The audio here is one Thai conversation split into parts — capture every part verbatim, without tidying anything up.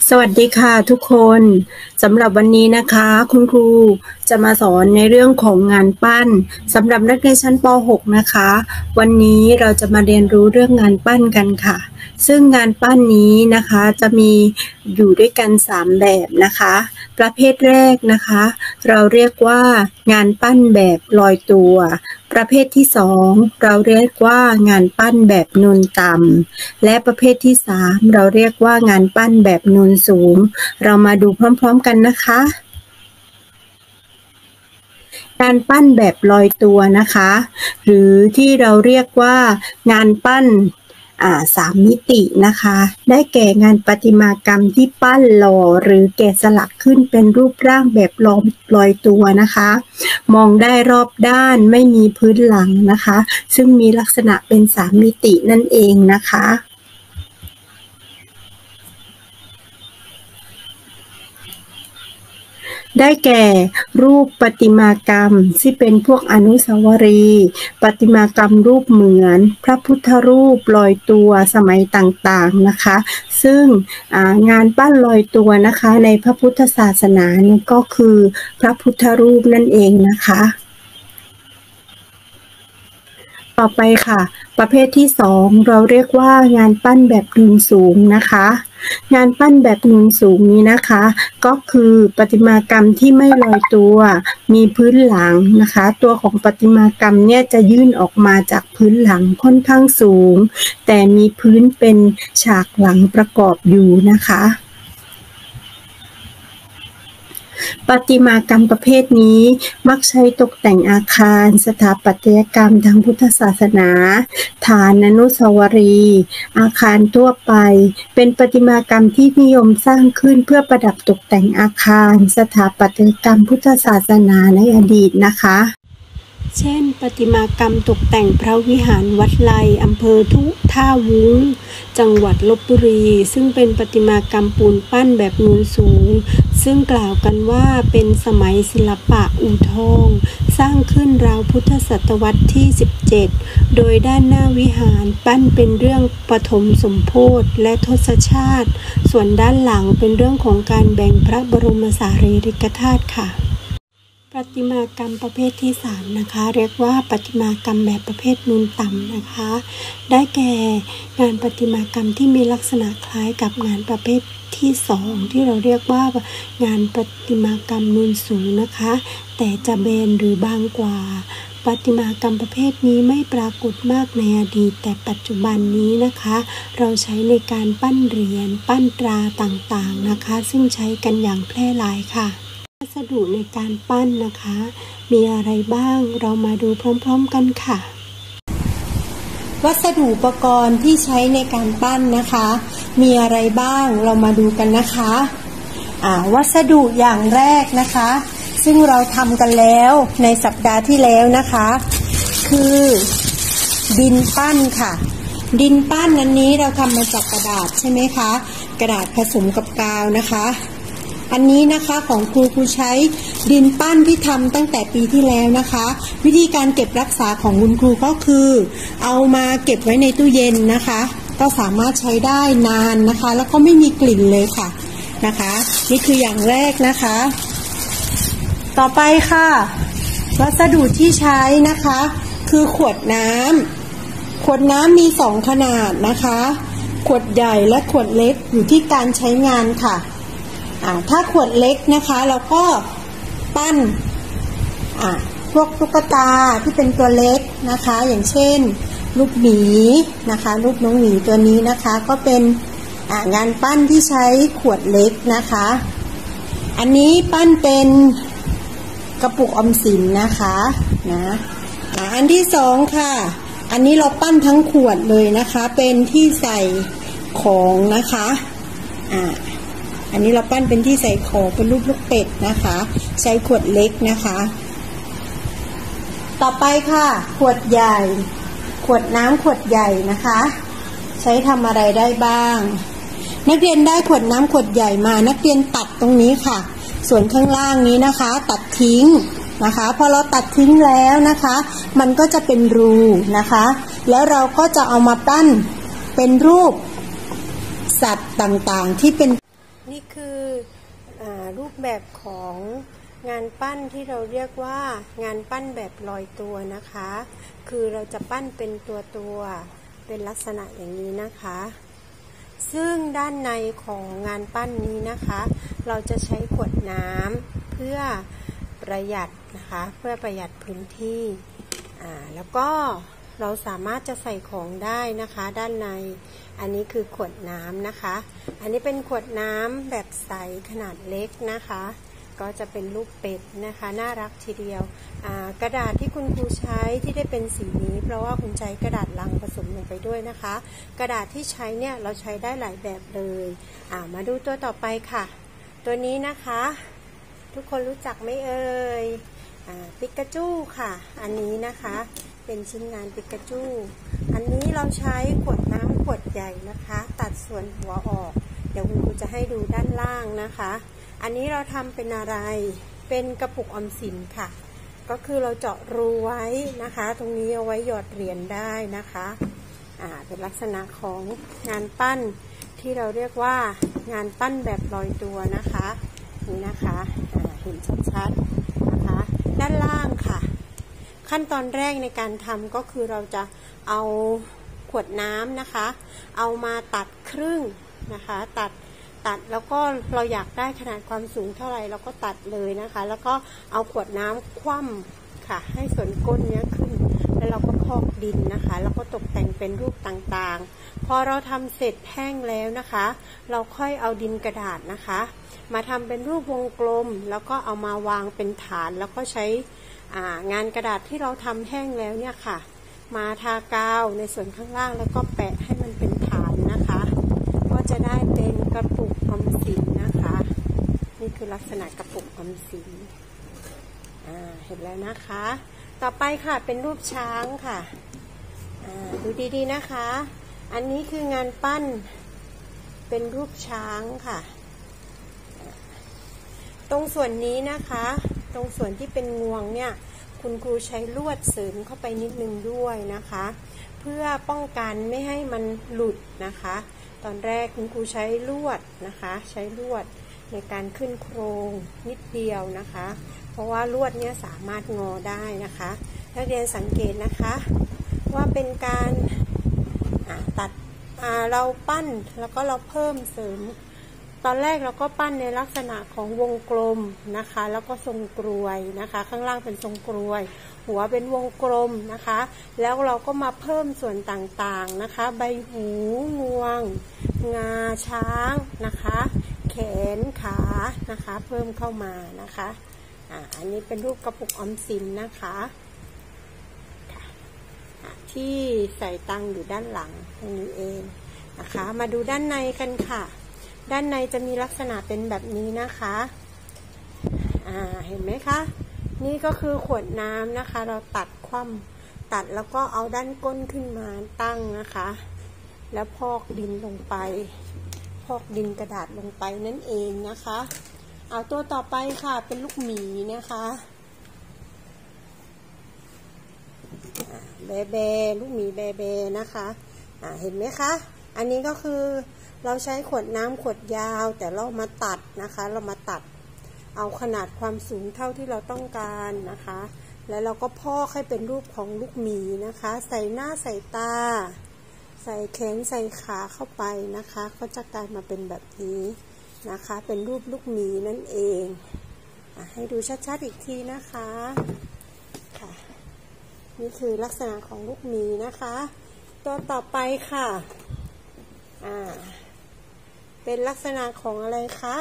สวัสดีค่ะทุกคนสำหรับวันนี้นะคะคุณครูจะมาสอนในเรื่องของงานปั้นสำหรับนักเรียนชั้นป หก นะคะวันนี้เราจะมาเรียนรู้เรื่องงานปั้นกันค่ะซึ่งงานปั้นนี้นะคะจะมีอยู่ด้วยกันสามแบบนะคะประเภทแรกนะคะเราเรียกว่างานปั้นแบบลอยตัวประเภทที่สองเราเรียกว่างานปั้นแบบนูนต่ำและประเภทที่สามเราเรียกว่างานปั้นแบบนูนสูงเรามาดูพร้อมๆกันนะคะการปั้นแบบลอยตัวนะคะหรือที่เราเรียกว่างานปั้นอ่าสามมิตินะคะได้แก่งานประติมากรรมที่ปั้นหล่อหรือแกะสลักขึ้นเป็นรูปร่างแบบลอยลอยตัวนะคะมองได้รอบด้านไม่มีพื้นหลังนะคะซึ่งมีลักษณะเป็นสามมิตินั่นเองนะคะได้แก่รูปประติมากรรมที่เป็นพวกอนุสาวรีย์ประติมากรรมรูปเหมือนพระพุทธรูปลอยตัวสมัยต่างๆนะคะซึ่งงานปั้นลอยตัวนะคะในพระพุทธศาสนาเนี่ยก็คือพระพุทธรูปนั่นเองนะคะต่อไปค่ะประเภทที่สองเราเรียกว่างานปั้นแบบนูนสูงนะคะงานปั้นแบบนูนสูงนี้นะคะก็คือประติมากรรมที่ไม่ลอยตัวมีพื้นหลังนะคะตัวของประติมากรรมเนี่ยจะยื่นออกมาจากพื้นหลังค่อนข้างสูงแต่มีพื้นเป็นฉากหลังประกอบอยู่นะคะประติมากรรมประเภทนี้มักใช้ตกแต่งอาคารสถาปัตยกรรมทางพุทธศาสนาฐานอนุสาวรีย์อาคารทั่วไปเป็นประติมากรรมที่นิยมสร้างขึ้นเพื่อประดับตกแต่งอาคารสถาปัตยกรรมพุทธศาสนาในอดีตนะคะเช่นประติมากรรมตกแต่งพระวิหารวัดไลอำเภอทุท่าวุ้งจังหวัดลพบุรีซึ่งเป็นประติมากรรมปูนปั้นแบบนูนสูงซึ่งกล่าวกันว่าเป็นสมัยศิลปะอู่ทองสร้างขึ้นราวพุทธศตวรรษที่สิบเจ็ดโดยด้านหน้าวิหารปั้นเป็นเรื่องปฐมสมโพธิและทศชาติส่วนด้านหลังเป็นเรื่องของการแบ่งพระบรมสารีริกธาตุค่ะประติมากรรมประเภทที่สามนะคะเรียกว่าประติมากรรมแบบประเภทนูนต่ำนะคะได้แก่งานประติมากรรมที่มีลักษณะคล้ายกับงานประเภทที่สองที่เราเรียกว่างานประติมากรรมนูนสูงนะคะแต่จะเบนหรือบางกว่าประติมากรรมประเภทนี้ไม่ปรากฏมากในอดีตแต่ปัจจุบันนี้นะคะเราใช้ในการปั้นเหรียญปั้นตราต่างๆนะคะซึ่งใช้กันอย่างแพร่หลายค่ะวัสดุในการปั้นนะคะมีอะไรบ้างเรามาดูพร้อมๆกันค่ะวัสดุอุปกรณ์ที่ใช้ในการปั้นนะคะมีอะไรบ้างเรามาดูกันนะคะอ่าวัสดุอย่างแรกนะคะซึ่งเราทำกันแล้วในสัปดาห์ที่แล้วนะคะคือดินปั้นค่ะดินปั้นนั้นนี้เราทำมาจากกระดาษใช่ไหมคะกระดาษผสมกับกาวนะคะอันนี้นะคะของครูครูใช้ดินปั้นที่ทำตั้งแต่ปีที่แล้วนะคะวิธีการเก็บรักษาของคุณครูก็คือเอามาเก็บไว้ในตู้เย็นนะคะก็สามารถใช้ได้นานนะคะแล้วก็ไม่มีกลิ่นเลยค่ะนะคะนี่คืออย่างแรกนะคะต่อไปค่ะวัสดุที่ใช้นะคะคือขวดน้ำขวดน้ำมีสองขนาดนะคะขวดใหญ่และขวดเล็กอยู่ที่การใช้งานค่ะถ้าขวดเล็กนะคะเราก็ปั้นพวกตุ๊กตาที่เป็นตัวเล็กนะคะอย่างเช่นลูกหมีนะคะลูกน้องหมีตัวนี้นะคะก็เป็นงานปั้นที่ใช้ขวดเล็กนะคะอันนี้ปั้นเป็นกระปุกออมสินนะคะนะอันที่สองค่ะอันนี้เราปั้นทั้งขวดเลยนะคะเป็นที่ใส่ของนะคะอ่าอันนี้เราปั้นเป็นที่ใส่ของเป็นรูปลูกเป็ดนะคะใช้ขวดเล็กนะคะต่อไปค่ะขวดใหญ่ขวดน้ำขวดใหญ่นะคะใช้ทำอะไรได้บ้างนักเรียนได้ขวดน้ำขวดใหญ่มานักเรียนตัดตรงนี้ค่ะส่วนข้างล่างนี้นะคะตัดทิ้งนะคะพอเราตัดทิ้งแล้วนะคะมันก็จะเป็นรูนะคะแล้วเราก็จะเอามาปั้นเป็นรูปสัตว์ต่างๆที่เป็นนี่คืออรูปแบบของงานปั้นที่เราเรียกว่างานปั้นแบบลอยตัวนะคะคือเราจะปั้นเป็นตัวตัวเป็นลักษณะอย่างนี้นะคะซึ่งด้านในของงานปั้นนี้นะคะเราจะใช้ขวดน้ำเพื่อประหยัดนะคะเพื่อประหยัดพื้นที่อ่าแล้วก็เราสามารถจะใส่ของได้นะคะด้านในอันนี้คือขวดน้ำนะคะอันนี้เป็นขวดน้ำแบบใสขนาดเล็กนะคะก็จะเป็นรูปเป็ดนะคะน่ารักทีเดียวกระดาษที่คุณครูใช้ที่ได้เป็นสีนี้เพราะว่าคุณใช้กระดาษลังผสมลงไปด้วยนะคะกระดาษที่ใช้เนี่ยเราใช้ได้หลายแบบเลยมาดูตัวต่อไปค่ะตัวนี้นะคะทุกคนรู้จักไหมเอ่ยปิกาจูค่ะอันนี้นะคะเป็นชิ้นงานปิกาจูอันนี้เราใช้ขวดน้ำขวดใหญ่นะคะตัดส่วนหัวออกเดี๋ยวคุณครูจะให้ดูด้านล่างนะคะอันนี้เราทำเป็นอะไรเป็นกระปุกออมสินค่ะก็คือเราเจาะรูไว้นะคะตรงนี้เอาไว้หยอดเหรียญได้นะคะอ่าเป็นลักษณะของงานปั้นที่เราเรียกว่างานปั้นแบบลอยตัวนะคะนี่นะคะอ่าเห็นชัดๆนะคะด้านล่างค่ะขั้นตอนแรกในการทำก็คือเราจะเอาขวดน้ำนะคะเอามาตัดครึ่งนะคะตัดตัดแล้วก็เราอยากได้ขนาดความสูงเท่าไหร่เราก็ตัดเลยนะคะแล้วก็เอาขวดน้ำคว่ำค่ะให้ส่วนก้นเนี้ยขึ้นแล้วเราก็พอกดินนะคะแล้วก็ตกแต่งเป็นรูปต่างๆพอเราทำเสร็จแห้งแล้วนะคะเราค่อยเอาดินกระดาษนะคะมาทำเป็นรูปวงกลมแล้วก็เอามาวางเป็นฐานแล้วก็ใช้งานกระดาษที่เราทำแห้งแล้วเนี่ยค่ะมาทากาวในส่วนข้างล่างแล้วก็แปะให้มันเป็นฐานนะคะก็จะได้เป็นกระปุกออมสินนะคะนี่คือลักษณะกระปุกออมสินอ่าเห็นแล้วนะคะต่อไปค่ะเป็นรูปช้างค่ะอ่าดูดีๆนะคะอันนี้คืองานปั้นเป็นรูปช้างค่ะตรงส่วนนี้นะคะตรงส่วนที่เป็นงวงเนี่ยคุณครูใช้ลวดเสริมเข้าไปนิดนึงด้วยนะคะเพื่อป้องกันไม่ให้มันหลุดนะคะตอนแรกคุณครูใช้ลวดนะคะใช้ลวดในการขึ้นโครงนิดเดียวนะคะเพราะว่าลวดเนี้ยสามารถงอได้นะคะนักเรียนสังเกตนะคะว่าเป็นการตัดเราปั้นแล้วก็เราเพิ่มเสริมตอนแรกเราก็ปั้นในลักษณะของวงกลมนะคะแล้วก็ทรงกรวยนะคะข้างล่างเป็นทรงกรวยหัวเป็นวงกลมนะคะแล้วเราก็มาเพิ่มส่วนต่างๆนะคะใบหูงวงงาช้างนะคะแขนขานะคะเพิ่มเข้ามานะคะอ่าอันนี้เป็นรูปกระปุกออมสินนะคะที่ใส่ตังค์อยู่ด้านหลังตรงนี้เองนะคะมาดูด้านในกันค่ะด้านในจะมีลักษณะเป็นแบบนี้นะคะอ่าเห็นไหมคะนี่ก็คือขวดน้ำนะคะเราตัดคว่ำตัดแล้วก็เอาด้านก้นขึ้นมาตั้งนะคะแล้วพอกดินลงไปพอกดินกระดาษลงไปนั่นเองนะคะเอาตัวต่อไปค่ะเป็นลูกหมีนะคะแบเบลูกหมีแบเบนะคะอ่าเห็นไหมคะอันนี้ก็คือเราใช้ขวดน้ำขวดยาวแต่เรามาตัดนะคะเรามาตัดเอาขนาดความสูงเท่าที่เราต้องการนะคะแล้วเราก็พอกให้เป็นรูปของลูกหมีนะคะใส่หน้าใส่ตาใส่แขนใส่ขาเข้าไปนะคะก็จะกลายมาเป็นแบบนี้นะคะเป็นรูปลูกหมีนั่นเองให้ดูชัดๆอีกทีนะคะค่ะนี่คือลักษณะของลูกหมีนะคะตัวต่อไปค่ะอ่าเป็นลักษณะของอะไรคะ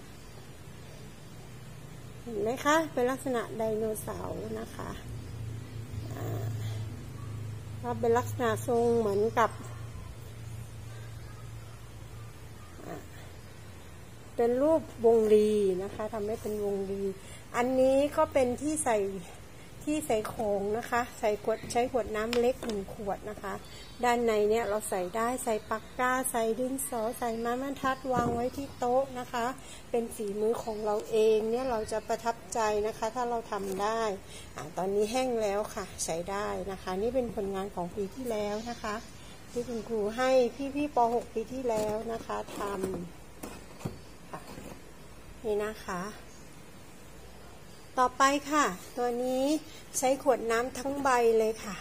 เห็นไหมคะเป็นลักษณะไดโนเสาร์นะคะอ่าก็เป็นลักษณะทรงเหมือนกับเป็นรูปวงรีนะคะทำให้เป็นวงรีอันนี้ก็เป็นที่ใส่ที่ใส่ของนะคะใส่ขวดใช้ขวดน้ำเล็กหนึ่งขวดนะคะด้านในเนี่ยเราใส่ได้ใส่ปากกาใส่ดินสอใส่ไม้บรรทัดวางไว้ที่โต๊ะนะคะเป็นฝีมือของเราเองเนี่ยเราจะประทับใจนะคะถ้าเราทำได้อ่าตอนนี้แห้งแล้วค่ะใช้ได้นะคะนี่เป็นผลงานของปีที่แล้วนะคะที่คุณครูให้พี่ๆป หกปีที่แล้วนะคะทำค่ะนี่นะคะต่อไปค่ะตัวนี้ใช้ขวดน้ำทั้งใบเลยค่ะ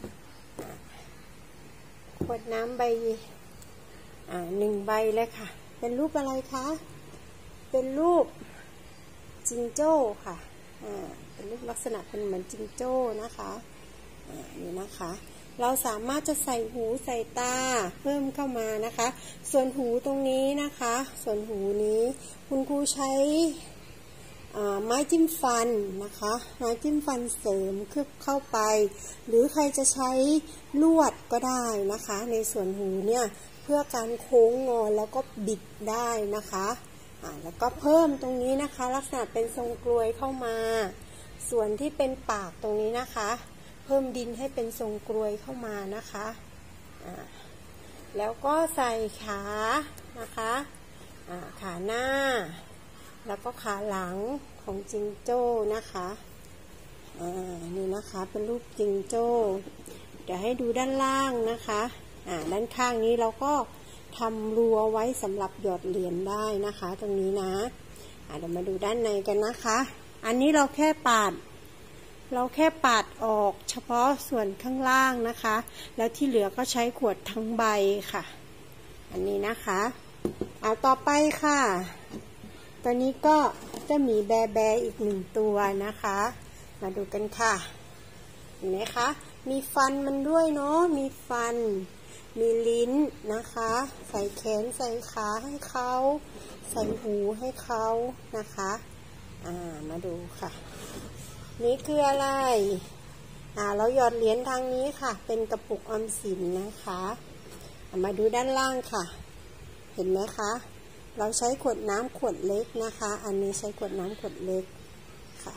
ขวดน้ำใบอ่าหนึ่งใบเลยค่ะเป็นรูปอะไรคะเป็นรูปจิงโจ้ค่ะอ่าเป็นรูปลักษณะเป็นเหมือนจิงโจ้นะคะอ่านี่นะคะเราสามารถจะใส่หูใส่ตาเพิ่มเข้ามานะคะส่วนหูตรงนี้นะคะส่วนหูนี้คุณครูใช้ไม้จิ้มฟันนะคะไม้จิ้มฟันเสริมเข้าไปหรือใครจะใช้ลวดก็ได้นะคะในส่วนหูเนี่ยเพื่อการโค้งงอแล้วก็บิดได้นะคะอ่าแล้วก็เพิ่มตรงนี้นะคะลักษณะเป็นทรงกลวยเข้ามาส่วนที่เป็นปากตรงนี้นะคะเพิ่มดินให้เป็นทรงกลวยเข้ามานะคะอ่าแล้วก็ใส่ขานะคะอ่าขาหน้าแล้วก็ขาหลังของจิงโจ้นะคะอ่านี่นะคะเป็นรูปจิงโจ้เดี๋ยวให้ดูด้านล่างนะคะอ่าด้านข้างนี้เราก็ทำรั้วไว้สำหรับหยอดเหรียญได้นะคะตรงนี้นะอ่าเดี๋ยวมาดูด้านในกันนะคะอันนี้เราแค่ปาดเราแค่ปาดออกเฉพาะส่วนข้างล่างนะคะแล้วที่เหลือก็ใช้ขวดทั้งใบค่ะอันนี้นะคะอ่าต่อไปค่ะตอนนี้ก็จะมีแบแบอีกหนึ่งตัวนะคะมาดูกันค่ะเห็นไหมคะมีฟันมันด้วยเนาะมีฟันมีลิ้นนะคะใส่แขนใส่ขาให้เขาใส่หูให้เขานะคะอ่ามาดูค่ะนี่คืออะไรอ่าเราหยอดเหรียญทางนี้ค่ะเป็นกระปุกออมสินนะคะมาดูด้านล่างค่ะเห็นไหมคะเราใช้ขวดน้ำขวดเล็กนะคะอันนี้ใช้ขวดน้ำขวดเล็กค่ะ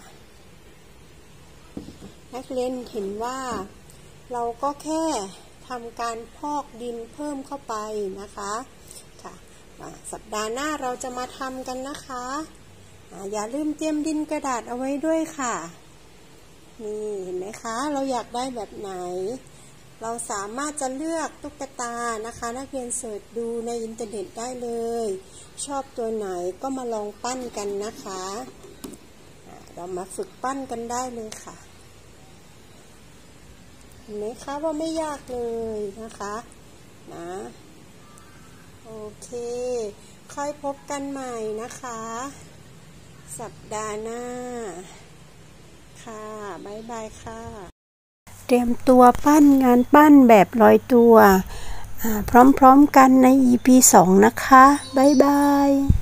นักเรียนเห็นว่าเราก็แค่ทำการพอกดินเพิ่มเข้าไปนะคะค่ะสัปดาห์หน้าเราจะมาทำกันนะคะอย่าลืมเตรียมดินกระดาษเอาไว้ด้วยค่ะนี่เห็นไหมคะเราอยากได้แบบไหนเราสามารถจะเลือกตุ๊กตานะคะนักเรียนเสิร์ชดูในอินเทอร์เน็ตได้เลยชอบตัวไหนก็มาลองปั้นกันนะคะเรามาฝึกปั้นกันได้เลยค่ะเห็นไหมคะว่าไม่ยากเลยนะคะนะโอเคค่อยพบกันใหม่นะคะสัปดาห์หน้าค่ะบ๊ายบายค่ะเตรียมตัวปั้นงานปั้นแบบลอยตัวพร้อมๆกันใน อี พี สองนะคะบ๊ายบาย